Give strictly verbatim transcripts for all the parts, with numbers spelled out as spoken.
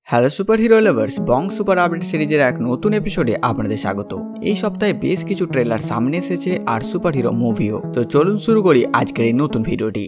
Hello super hero lovers Bong super update সিরিজের এক নতুন এপিসোডে আপনাদের স্বাগত। এই সপ্তাহে বেশ কিছু ট্রেলার সামনে এসেছে আর সুপার হিরো মুভিও। তো চলুন শুরু করি আজকের এই নতুন ভিডিওটি।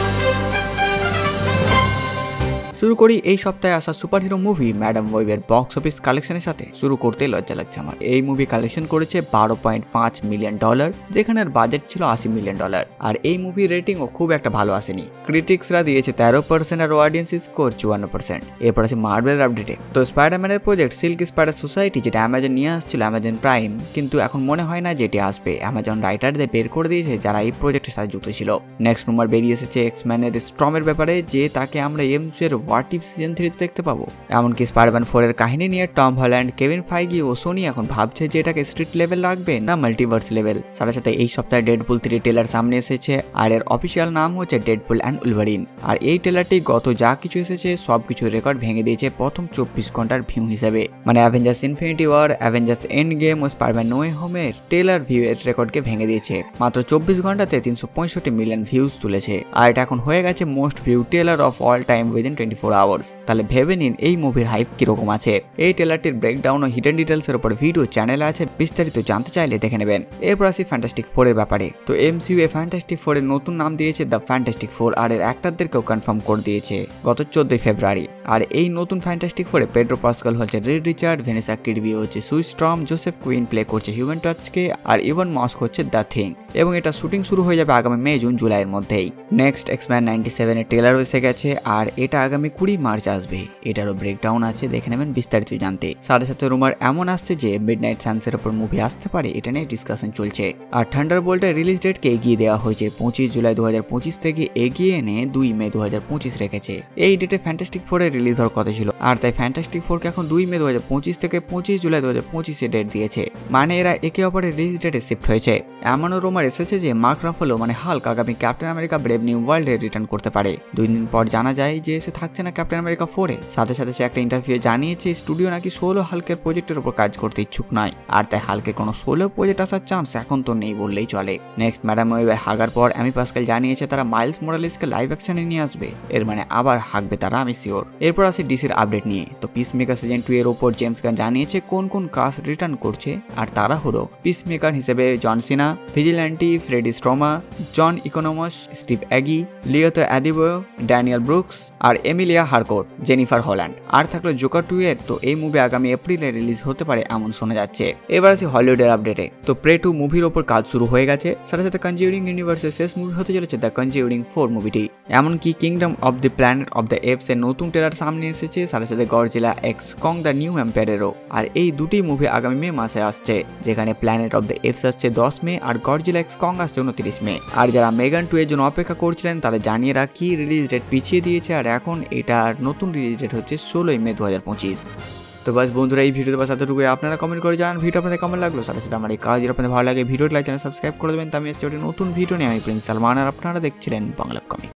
শুরু করি এই সপ্তাহে আসা সুপার হিরো মুভি ম্যাডাম ওয়েবের বক্স অফিস কালেকশনের সাথে। শুরু করতে লজ্জা লাগছে আমার। এই মুভি কালেকশন করেছে বারো পয়েন্ট পাঁচ মিলিয়ন ডলার, যেখানে বাজেট ছিল আশি মিলিয়ন ডলার। আর এই মুভি রেটিংও খুব একটা ভালো আসেনি। ক্রিটিক্সরা দিয়েছে তেরো পার্সেন্ট আর অডিয়েন্স স্কোর চুয়ান্ন পার্সেন্ট। এরপর আছে মার্বেলের আপডেটে। তো স্পাইডারম্যানের প্রজেক্ট সিল্ক স্পাইডার সোসাইটি, যেটা অ্যামাজন নিয়ে আসছিল অ্যামাজন প্রাইম, কিন্তু এখন মনে হয় না যে এটি আসবে। অ্যামাজন রাইটারদের বের করে দিয়েছে যারা এই প্রজেক্টের সাথে যুক্ত ছিল। নেক্সট রুমার বেরিয়ে এসেছে এক্সম্যানের স্ট্রমের ব্যাপারে, যে তাকে আমরা এমসিইউর হোয়াট ইফ সিজন থ্রিতে দেখতে পাবো। এমনকি স্পাইডারম্যান ফোর এর কাহিনী নিয়ে টম হল্যান্ড, কেভিন ফাইগি ও সোনি এখন ভাবছে যে এটাকে স্ট্রিট লেভেল রাখবে না মাল্টিভার্স লেভেল। সাথে সাথে এই সপ্তাহে ডেডপুল থ্রি ট্রেলার সামনে এসেছে, আর এর অফিসিয়াল নাম হচ্ছে ডেডপুল অ্যান্ড উলভারিন। আর এই ট্রেলারটি গত যা কিছু এসেছে সবকিছু রেকর্ড ভেঙে দিয়েছে প্রথম চব্বিশ ঘন্টার ভিউ হিসেবে। মানে Avengers Infinity War, Avengers Endgame ও স্পাইডারম্যান নো ওয়ে হোমের ট্রেলার ভিউ এর রেকর্ডকে ভেঙে দিয়েছে। মাত্র চব্বিশ ঘন্টাতে তিনশো পঁয়ষট্টি মিলিয়ন ভিউজ তুলেছে, আর এটা এখন হয়ে গেছে most view trailer of all time within twenty four hours. তাহলে ভেবে নিন এই মুভির হাইপ কিরকম আছে। এই ট্রেলারটির ব্রেকডাউন ও হিডেন ডিটেলস এর উপর ভিডিও চ্যানেলে আছে, বিস্তারিত জানতে চাইলে দেখে নেবেন। এরপর আসি ফ্যান্টাস্টিক ফোর এর ব্যাপারে। তো এমসিইউ এ ফ্যান্টাস্টিক ফোর এর নতুন নাম দিয়েছে দ্য ফ্যান্টাস্টিক ফোর, আর এর অ্যাক্টরদেরকেও কনফার্ম করে দিয়েছে গত চোদ্দই ফেব্রুয়ারি। আর এই নতুন ফ্যান্টাস্টিক ফোরে পেড্রো পাস্কাল হচ্ছে রেড রিচার্ড, ভেনেসা কিডবি হচ্ছে Sue Storm, Joseph Quinn play করছে হিউম্যান টাচকে, আর ইভান মাস্ক হচ্ছে দ্য থিং। এবং এটা শুটিং শুরু হয়ে যাবে আগামী মে জুন জুলাইয়ের মধ্যেই। নেক্সট এক্সম্যান নাইনটি সেভেন এর ট্রেলার এসে গেছে, আর এটা আগামী কুড়ি মার্চ আসবে। এটারও ব্রেকডাউন আছে, দেখে নেবেন বিস্তারিত জানতে। সাথে সাথে রুমার এমন আসছে যে মিডনাইট সানসের উপর মুভি আসতে পারে, এটা নিয়ে ডিসকাশন চলছে। আর থান্ডারবোল্টের রিলিজ ডেটকে এগিয়ে দেওয়া হয়েছে, পঁচিশ জুলাই দু হাজার পঁচিশ থেকে এগিয়ে এনে দুই মে দু হাজার পঁচিশ রেখেছে। এই ডেটে ফ্যান্টাস্টিক ফোর এর রিলিজ হওয়ার কথা ছিল, আর তাই ফ্যান্টাস্টিক ফোরকে এখন দুই মে দু হাজার পঁচিশ থেকে পঁচিশ জুলাই দু হাজার পঁচিশে ডেট দিয়েছে। মানে এরা একে অপরের রিলিজ ডেটে শিফট হয়েছে। এমনও রুমার এসেছে যে মার্ক রাফেলো মানে হাল্ক আগামী ক্যাপ্টেন আমেরিকা ব্রেভ নিউ ওয়ার্ল্ডে রিটার্ন করতে পারে। দুই দিন পর জানা যায় যে সে থাকছে না ক্যাপ্টেন আমেরিকা ফোরে। সাথে সাথে সে একটা ইন্টারভিউ জানিয়েছে স্টুডিও নাকি সোলো হাল্কের প্রজেক্টের উপর কাজ করতে ইচ্ছুক নয়, আর তাই হাল্কের কোনো সোলো প্রজেক্ট আসার চান্স এখন তো নেই বললেই চলে। নেক্সট ম্যাডাম ওয়েবের হাগার পর অ্যামি পাস্কাল জানিয়েছে তারা মাইলস মোরালেসকে লাইভ অ্যাকশনে নিয়ে আসবে। এর মানে আবার হাঁকবে তারা, আমি শিওর। এরপর আসে ডিসির আপডেট নিয়ে। তো পিস মেকার সিজন টু এর উপর জেমস গান জানিয়েছে কোন কোন কাস্ট রিটার্ন করছে, আর তারা হলো পিস মেকার হিসেবে John Cena, Vigilante Freddie Stroma, John Economos, Steve Agee, Leota Adebayo, Danielle Brooks, আর এমিলিয়া হারকোট, জেনিফার হল্যান্ড। আর থাকলো জোকার টু এর। তো এই মুভি আগামী এপ্রিলে রিলিজ হতে পারে এমন শোনা যাচ্ছে। এবার আছে হলিউডের আপডেটে। তো প্রে টু মুভির ওপর কাজ শুরু হয়ে গেছে। সাথে সাথে কনজিউরিং ইউনিভার্সের শেষ মুভি হতে চলেছে দ্য কনজিউরিং ফোর মুভিটি। এমনকি Kingdom of the Planet of the Apes এর নতুন ট্রেলার সামনে এসেছে, সাথে সাথে Godzilla x Kong the New এম্পায়ারেরও। আর এই দুটি মুভি আগামী মে মাসে আসছে, যেখানে প্ল্যানেট অফ দ্য এপস আসছে দশ মে আর গডজিলা এক্স কং আসছে উনত্রিশ মে। আর যারা মেগান টু এর জন্য অপেক্ষা করছিলেন তাদের জানিয়ে রাখি রিলিজ ডেট পিছিয়ে দিয়েছে, আর এখন এটার নতুন রিলিজ ডেট হচ্ছে ষোলোই মে দু হাজার পঁচিশ। তো বাস বন্ধুরা, এই ভিডিওতে বাস এতটুকুই। আপনারা কমেন্ট করে জানান ভিডিও আপনাদের কেমন লাগলো। সাথে সাথে আমার এই কাজ আপনাদের ভালো লাগে ভিডিওটি লাইক চ্যানেল সাবস্ক্রাইব করে দেবেন। তো আমি এসেছি নতুন ভিডিও নিয়ে, আমি প্রিন্স সালমান, আর আপনারা দেখছিলেন বাংলা কমিক।